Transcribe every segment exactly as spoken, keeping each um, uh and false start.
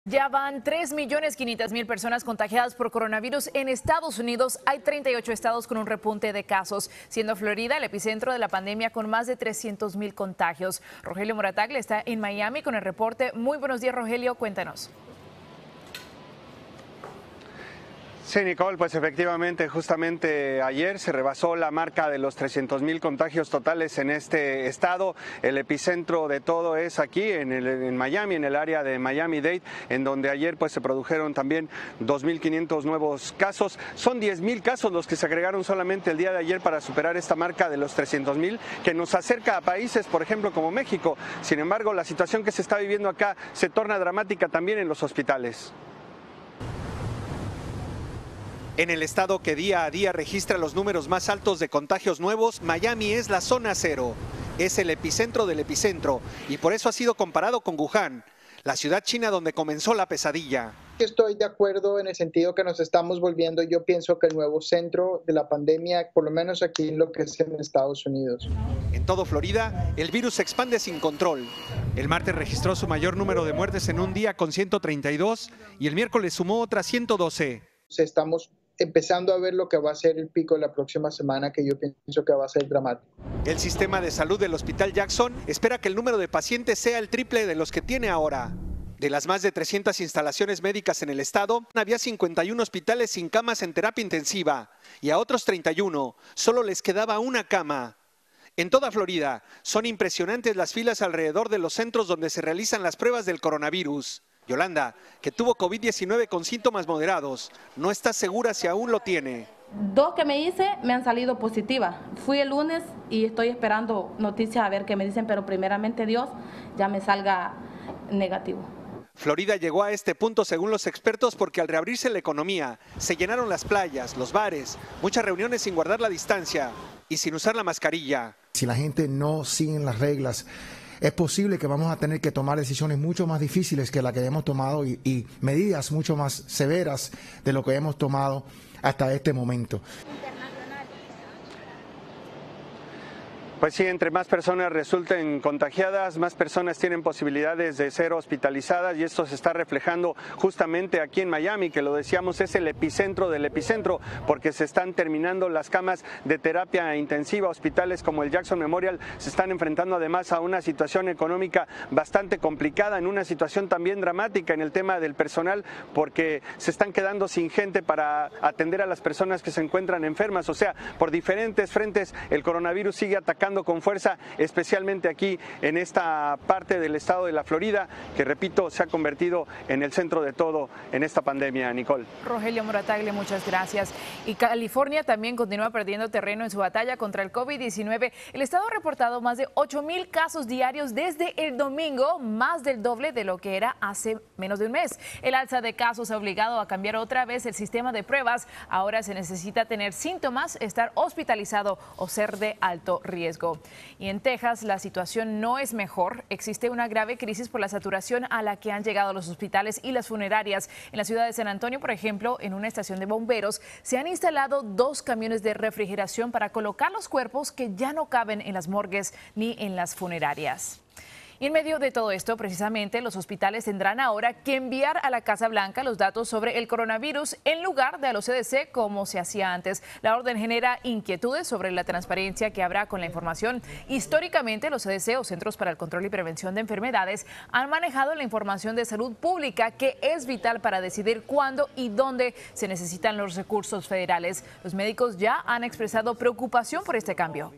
Ya van tres millones quinientas mil personas contagiadas por coronavirus en Estados Unidos. Hay treinta y ocho estados con un repunte de casos, siendo Florida el epicentro de la pandemia con más de trescientos mil contagios. Rogelio Morataglia está en Miami con el reporte. Muy buenos días, Rogelio, cuéntanos. Sí, Nicole, pues efectivamente, justamente ayer se rebasó la marca de los trescientos mil contagios totales en este estado. El epicentro de todo es aquí, en, el, en Miami, en el área de Miami-Dade, en donde ayer pues se produjeron también dos mil quinientos nuevos casos. Son diez mil casos los que se agregaron solamente el día de ayer para superar esta marca de los trescientos mil, que nos acerca a países, por ejemplo, como México. Sin embargo, la situación que se está viviendo acá se torna dramática también en los hospitales. En el estado que día a día registra los números más altos de contagios nuevos, Miami es la zona cero. Es el epicentro del epicentro y por eso ha sido comparado con Wuhan, la ciudad china donde comenzó la pesadilla. Estoy de acuerdo en el sentido que nos estamos volviendo, yo pienso que el nuevo centro de la pandemia, por lo menos aquí en lo que es en Estados Unidos. En todo Florida, el virus se expande sin control. El martes registró su mayor número de muertes en un día con ciento treinta y dos y el miércoles sumó otras ciento doce. Estamos empezando a ver lo que va a ser el pico la próxima semana, que yo pienso que va a ser dramático. El sistema de salud del Hospital Jackson espera que el número de pacientes sea el triple de los que tiene ahora. De las más de trescientas instalaciones médicas en el estado, había cincuenta y uno hospitales sin camas en terapia intensiva y a otros treinta y uno solo les quedaba una cama. En toda Florida son impresionantes las filas alrededor de los centros donde se realizan las pruebas del coronavirus. Yolanda, que tuvo COVID diecinueve con síntomas moderados, no está segura si aún lo tiene. Dos que me hice me han salido positivas. Fui el lunes y estoy esperando noticias a ver qué me dicen, pero primeramente Dios ya me salga negativo. Florida llegó a este punto según los expertos porque al reabrirse la economía se llenaron las playas, los bares, muchas reuniones sin guardar la distancia y sin usar la mascarilla. Si la gente no sigue las reglas, es posible que vamos a tener que tomar decisiones mucho más difíciles que las que hemos tomado y, y medidas mucho más severas de lo que hemos tomado hasta este momento. Pues sí, entre más personas resulten contagiadas, más personas tienen posibilidades de ser hospitalizadas y esto se está reflejando justamente aquí en Miami, que lo decíamos es el epicentro del epicentro, porque se están terminando las camas de terapia intensiva. Hospitales como el Jackson Memorial se están enfrentando además a una situación económica bastante complicada, en una situación también dramática en el tema del personal, porque se están quedando sin gente para atender a las personas que se encuentran enfermas. O sea, por diferentes frentes el coronavirus sigue atacando con fuerza, especialmente aquí en esta parte del estado de la Florida, que repito, se ha convertido en el centro de todo en esta pandemia, Nicole. Rogelio Morataglia, muchas gracias. Y California también continúa perdiendo terreno en su batalla contra el COVID diecinueve. El estado ha reportado más de ocho mil casos diarios desde el domingo, más del doble de lo que era hace menos de un mes. El alza de casos ha obligado a cambiar otra vez el sistema de pruebas. Ahora se necesita tener síntomas, estar hospitalizado o ser de alto riesgo. Y en Texas la situación no es mejor. Existe una grave crisis por la saturación a la que han llegado los hospitales y las funerarias. En la ciudad de San Antonio, por ejemplo, en una estación de bomberos, se han instalado dos camiones de refrigeración para colocar los cuerpos que ya no caben en las morgues ni en las funerarias. Y en medio de todo esto, precisamente, los hospitales tendrán ahora que enviar a la Casa Blanca los datos sobre el coronavirus en lugar de a los C D C como se hacía antes. La orden genera inquietudes sobre la transparencia que habrá con la información. Históricamente, los C D C o Centros para el Control y Prevención de Enfermedades han manejado la información de salud pública que es vital para decidir cuándo y dónde se necesitan los recursos federales. Los médicos ya han expresado preocupación por este cambio.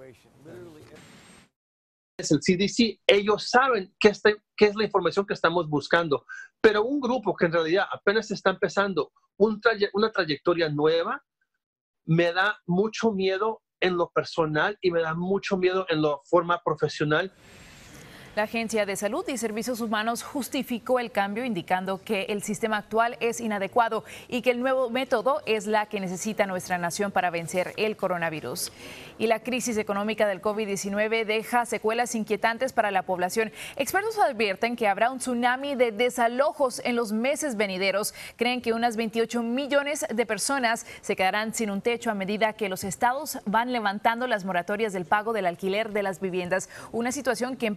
Es el C D C, ellos saben qué, está, qué es la información que estamos buscando, pero un grupo que en realidad apenas está empezando un traye, una trayectoria nueva, me da mucho miedo en lo personal y me da mucho miedo en la forma profesional. La Agencia de Salud y Servicios Humanos justificó el cambio indicando que el sistema actual es inadecuado y que el nuevo método es la que necesita nuestra nación para vencer el coronavirus. Y la crisis económica del COVID diecinueve deja secuelas inquietantes para la población. Expertos advierten que habrá un tsunami de desalojos en los meses venideros. Creen que unas veintiocho millones de personas se quedarán sin un techo a medida que los estados van levantando las moratorias del pago del alquiler de las viviendas, una situación que empeoraría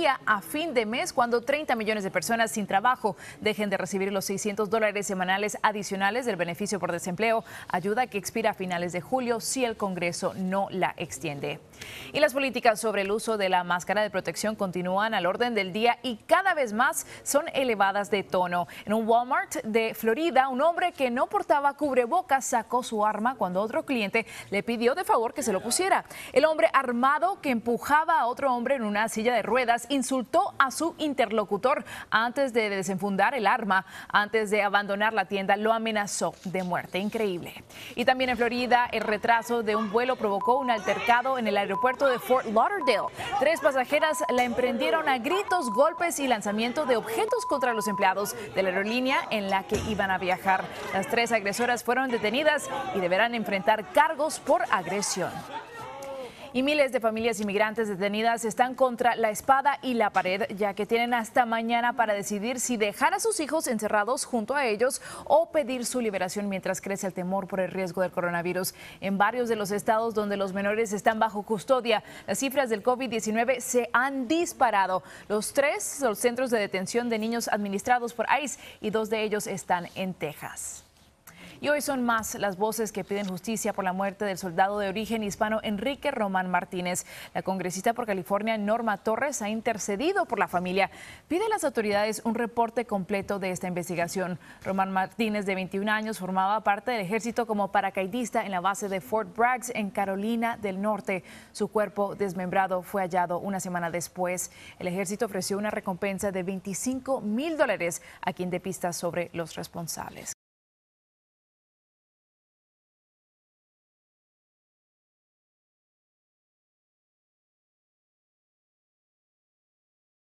día a fin de mes cuando treinta millones de personas sin trabajo dejen de recibir los seiscientos dólares semanales adicionales del beneficio por desempleo, ayuda que expira a finales de julio si el Congreso no la extiende. Y las políticas sobre el uso de la máscara de protección continúan al orden del día y cada vez más son elevadas de tono. En un Walmart de Florida, un hombre que no portaba cubrebocas sacó su arma cuando otro cliente le pidió de favor que se lo pusiera. El hombre armado que empujaba a otro hombre en una silla de ruedas insultó a su interlocutor antes de desenfundar el arma. Antes de abandonar la tienda, lo amenazó de muerte. Increíble. Y también en Florida, el retraso de un vuelo provocó un altercado en el aeropuerto de Fort Lauderdale. Tres pasajeras la emprendieron a gritos, golpes y lanzamiento de objetos contra los empleados de la aerolínea en la que iban a viajar. Las tres agresoras fueron detenidas y deberán enfrentar cargos por agresión. Y miles de familias inmigrantes detenidas están contra la espada y la pared, ya que tienen hasta mañana para decidir si dejar a sus hijos encerrados junto a ellos o pedir su liberación mientras crece el temor por el riesgo del coronavirus. En varios de los estados donde los menores están bajo custodia, las cifras del COVID diecinueve se han disparado. Los tres son centros de detención de niños administrados por ICE y dos de ellos están en Texas. Y hoy son más las voces que piden justicia por la muerte del soldado de origen hispano Enrique Román Martínez. La congresista por California, Norma Torres, ha intercedido por la familia. Pide a las autoridades un reporte completo de esta investigación. Román Martínez, de veintiún años, formaba parte del ejército como paracaidista en la base de Fort Bragg en Carolina del Norte. Su cuerpo desmembrado fue hallado una semana después. El ejército ofreció una recompensa de veinticinco mil dólares a quien dé pistas sobre los responsables.